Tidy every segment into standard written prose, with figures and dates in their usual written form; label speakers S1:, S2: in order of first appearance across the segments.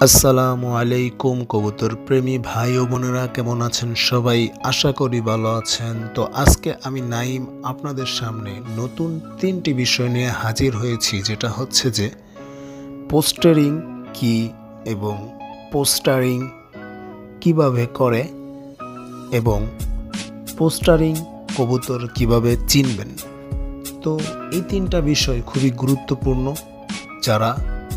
S1: আসসালামু আলাইকুম কবুতর প্রেমী ভাই ও বোনেরা, কেমন আছেন সবাই? আশা করি ভালো আছেন। তো আজকে আমি নাইম আপনাদের সামনে নতুন 3টি বিষয় নিয়ে হাজির হয়েছি, যেটা হচ্ছে যে পোস্টারিং কি এবং পোস্টারিং কিভাবে করে এবং পোস্টারিং কবুতর কিভাবে চিনবেন। তো এই 3টা বিষয় খুবই গুরুত্বপূর্ণ। যারা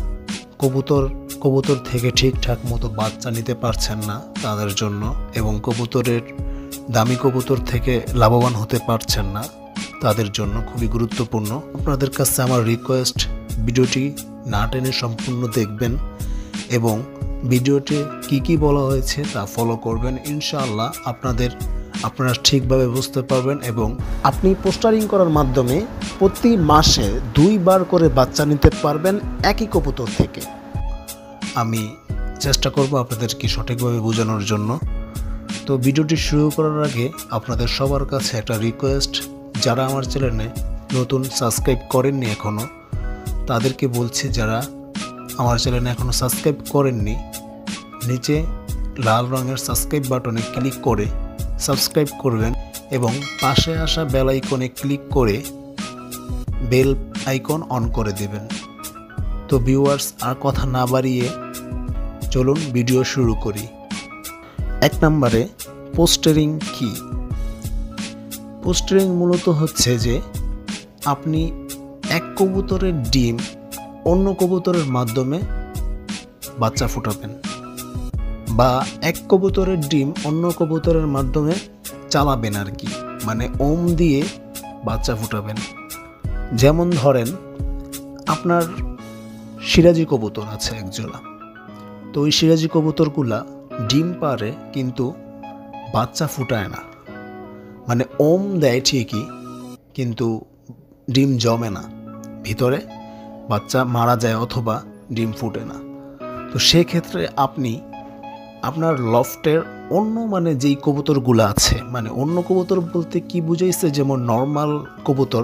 S1: কবুতর থেকে ঠিকঠাক মতো বাচ্চা নিতে পারছেন না তাদের জন্য, এবং কবুতরের দামি কবুতর থেকে লাভবান হতে পারছেন না তাদের জন্য খুবই গুরুত্বপূর্ণ। আপনাদের কাছে আমার রিকোয়েস্ট, ভিডিওটি না টেনে সম্পূর্ণ দেখবেন এবং ভিডিওতে কি বলা হয়েছে তা ফলো করবেন। ইনশাআল্লাহ আপনারা ঠিকভাবে বুঝতে পারবেন এবং আপনি পোস্টারিং করার মাধ্যমে প্রতি মাসে 2 বার করে বাচ্চা নিতে পারবেন একই কবুতর থেকে। আমি চেষ্টা করব আপনাদেরকে সঠিকভাবে বোঝানোর জন্য। তো ভিডিওটি শুরু করার আগে আপনাদের সবার কাছে একটা রিকোয়েস্ট, যারা আমার চ্যানেলে নতুন সাবস্ক্রাইব করেননি এখনও, তাদেরকে বলছি যারা আমার চ্যানেলে এখনও সাবস্ক্রাইব করেননি, নিচে লাল রঙের সাবস্ক্রাইব বাটনে ক্লিক করে সাবস্ক্রাইব করবেন এবং পাশে আসা বেল আইকনে ক্লিক করে বেল আইকন অন করে দেবেন। তো ভিউয়ার্স, আর কথা না বাড়িয়ে চলুন ভিডিও শুরু করি। 1 নম্বরে পোস্টারিং কি? পোস্টারিং মূলত হচ্ছে যে আপনি এক কবুতরের ডিম অন্য কবুতরের মাধ্যমে বাচ্চা ফুটাবেন, বা এক কবুতরের ডিম অন্য কবুতরের মাধ্যমে চালাবেন আর কি, মানে ওম দিয়ে বাচ্চা ফুটাবেন। যেমন ধরেন আপনার সিরাজি কবুতর আছে একজোড়া, তো ওই সিরাজি কবুতরগুলা ডিম পারে কিন্তু বাচ্চা ফুটায় না, মানে ওম দেয় ঠিকই কিন্তু ডিম জমে না, ভিতরে বাচ্চা মারা যায় অথবা ডিম ফুটে না। তো সেক্ষেত্রে আপনি আপনার লফটের অন্য যেই কবুতরগুলো আছে, অন্য কবুতর বলতে কি বুঝাইছে, যেমন নর্মাল কবুতর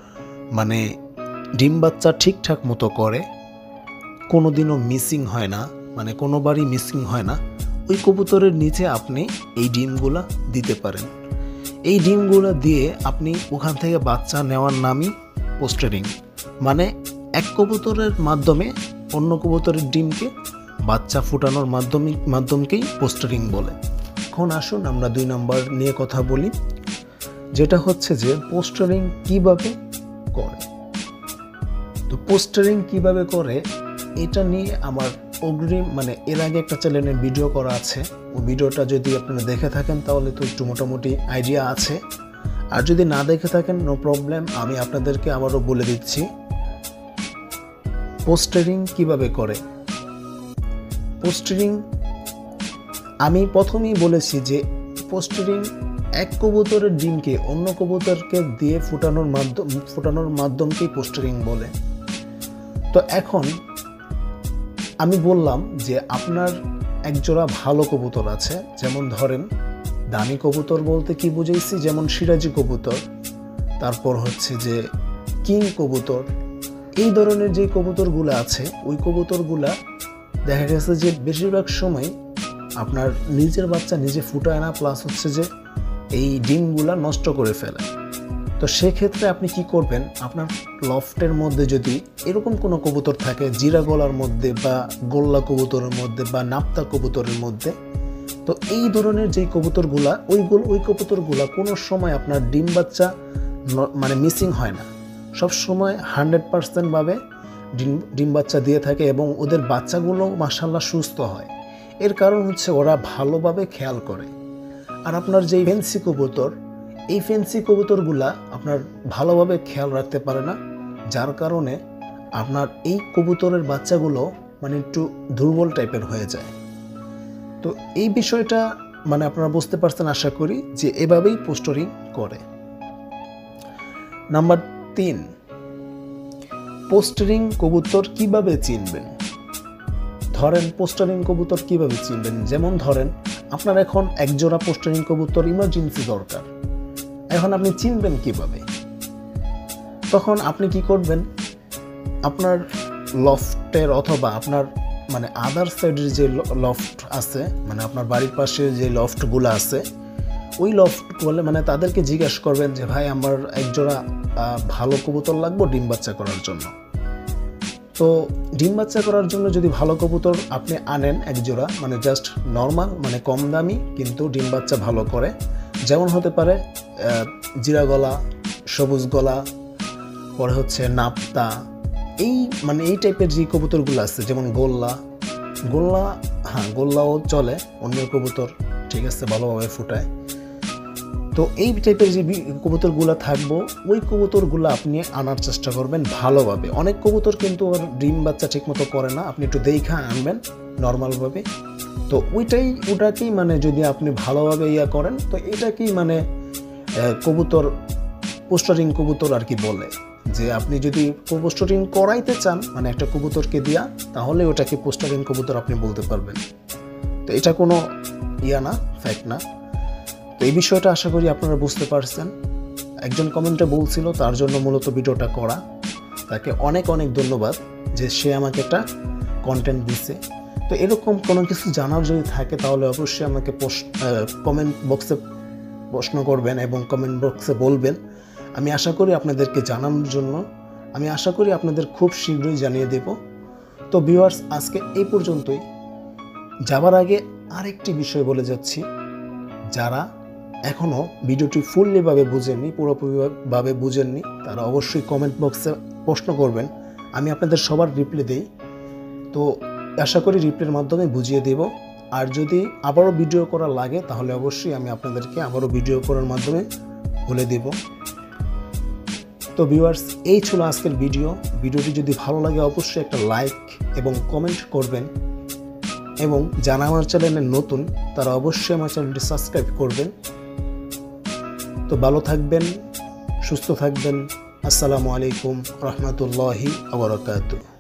S1: ডিম বাচ্চা ঠিকঠাক মতো করে, কোনোদিনও মিসিং হয় না, কোনোবারই মিসিং হয় না, ওই কবুতরের নিচে আপনি এই ডিমগুলা দিতে পারেন। এই ডিমগুলো দিয়ে আপনি ওখান থেকে বাচ্চা নেওয়ার নামই পোস্টারিং, এক কবুতরের মাধ্যমে অন্য কবুতরের ডিমকে বাচ্চা ফুটানোর মাধ্যমকেই পোস্টারিং বলে। এখন আসুন আমরা 2 নম্বর নিয়ে কথা বলি, যেটা হচ্ছে যে পোস্টারিং কিভাবে করে। তো পোস্টারিং কিভাবে করে এটা নিয়ে আমার অগ্রিম এর আগে একটা চ্যানেলে ভিডিও করা আছে। ওই ভিডিওটা যদি আপনারা দেখে থাকেন তাহলে তো একটু মোটামুটি আইডিয়া আছে, আর যদি না দেখে থাকেন নো প্রবলেম, আমি আপনাদেরকে আবারও বলে দিচ্ছি পোস্টারিং কিভাবে করে। পোস্টারিং আমি প্রথমেই বলেছি যে পোস্টারিং এক কবুতরের ডিমকে অন্য কবুতরকে দিয়ে ফুটানোর মাধ্যমকেই পোস্টারিং বলে। তো এখন আমি বললাম যে আপনার একজোড়া ভালো কবুতর আছে, যেমন ধরেন দামি কবুতর বলতে কি বুঝাইছি, যেমন সিরাজি কবুতর, তারপর হচ্ছে যে কিং কবুতর, এই ধরনের যে কবুতরগুলো আছে ওই কবুতরগুলা দেখা গেছে যে বেশিরভাগ সময় আপনার নিজের বাচ্চা নিজে ফুটায় না, প্লাস হচ্ছে যে এই ডিমগুলা নষ্ট করে ফেলে। তো সেক্ষেত্রে আপনি কি করবেন, আপনার লফটের মধ্যে যদি এরকম কোনো কবুতর থাকে জিরা গলার মধ্যে বা গোল্লা কবুতরের মধ্যে বা নাপ্তা কবুতরের মধ্যে, তো এই ধরনের যেই কবুতরগুলা ওই কবুতরগুলা কোনো সময় আপনার ডিম বাচ্চা মিসিং হয় না, সব সময় 100% ভাবে ডিম বাচ্চা দিয়ে থাকে এবং ওদের বাচ্চাগুলো মাশাআল্লাহ সুস্থ হয়। এর কারণ হচ্ছে ওরা ভালোভাবে খেয়াল করে। আর আপনার যেই ফেন্সি কবুতর, এই ফেন্সি কবুতরগুলা আপনার ভালোভাবে খেয়াল রাখতে পারে না, যার কারণে আপনার এই কবুতরের বাচ্চাগুলো একটু দুর্বল টাইপের হয়ে যায়। তো এই বিষয়টা আপনারা বুঝতে পারছেন আশা করি, যে এভাবেই পোস্টারিং করে। নাম্বার 3, পোস্টারিং কবুতর কিভাবে চিনবেন। ধরেন পোস্টারিং কবুতর কিভাবে চিনবেন, যেমন ধরেন আপনার এখন একজোড়া পোস্টারিং কবুতর ইমার্জেন্সি দরকার, এখন আপনি চিনবেন কিভাবে? তখন আপনি কি করবেন, আপনার লফটের অথবা আপনার মানে আদার সাইডের যে লফট আছে, মানে আপনার বাড়ির পাশে যে লফটগুলো আছে, ওই লফটগুলো মানে তাদেরকে জিজ্ঞাসা করবেন যে ভাই আমার একজোড়া ভালো কবুতর লাগবে ডিম বাচ্চা করার জন্য। তো ডিম বাচ্চা করার জন্য যদি ভালো কবুতর আপনি আনেন একজোড়া, মানে জাস্ট নর্মাল মানে কম দামি কিন্তু ডিম বাচ্চা ভালো করে, যেমন হতে পারে জিরা গলা, সবুজ গলা, পরে হচ্ছে নাপ্তা, এই মানে এই টাইপের যে কবুতরগুলো আছে, যেমন গোল্লা, হ্যাঁ গোল্লাও চলে, অন্য কবুতর ঠিক আছে ভালোভাবে ফুটায়। তো এই টাইপের যে কবুতরগুলো থাকবো ওই কবুতরগুলো আপনি আনার চেষ্টা করবেন ভালোভাবে। অনেক কবুতর কিন্তু ডিম বাচ্চা ঠিকমতো করে না, আপনি একটু দেখা আনবেন নর্মালভাবে। তো ওটাকেই মানে যদি আপনি ভালোভাবে করেন তো এটাকেই মানে কবুতর পোস্টারিং কবুতর আর কি বলে। যে আপনি যদি পোস্টারিং করাইতে চান মানে একটা কবুতরকে দিয়া, তাহলে ওটাকে পোস্টারিং কবুতর আপনি বলতে পারবেন। তো এটা কোনো না, ফ্যাক্ট না। তো এই বিষয়টা আশা করি আপনারা বুঝতে পারছেন। একজন কমেন্টে বলছিল তার জন্য মূলত ভিডিওটা করা, তাকে অনেক অনেক ধন্যবাদ যে সে আমাকে একটা কন্টেন্ট দিছে। তো এরকম কোনো কিছু জানার যদি থাকে তাহলে অবশ্যই আমাকে কমেন্ট বক্সে প্রশ্ন করবেন এবং কমেন্ট বক্সে বলবেন। আমি আশা করি আপনাদেরকে জানানোর জন্য, আমি আশা করি আপনাদের খুব শীঘ্রই জানিয়ে দেব। তো ভিউয়ার্স, আজকে এই পর্যন্তই। যাবার আগে আরেকটি বিষয় বলে যাচ্ছি, যারা এখনও ভিডিওটি ফুললিভাবে বুঝেননি, পুরোপুরিভাবে বুঝেননি, তারা অবশ্যই কমেন্ট বক্সে প্রশ্ন করবেন, আমি আপনাদের সবার রিপ্লাই দিই। তো আশা করি রিপ্লাইয়ের মাধ্যমে বুঝিয়ে দেব। আর যদি আবারও ভিডিও করা লাগে তাহলে অবশ্যই আমি আপনাদেরকে আবারও ভিডিও করার মাধ্যমে বলে দেব। তো ভিউয়ার্স, এই ছিল আজকের ভিডিওটি যদি ভালো লাগে অবশ্যই একটা লাইক এবং কমেন্ট করবেন, এবং যারা আমার চ্যানেলে নতুন তারা অবশ্যই আমার চ্যানেলটি সাবস্ক্রাইব করবেন। তো ভালো থাকবেন, সুস্থ থাকবেন। আসসালামু আলাইকুম রহমতুল্লাহি ওয়া বারাকাতুহু।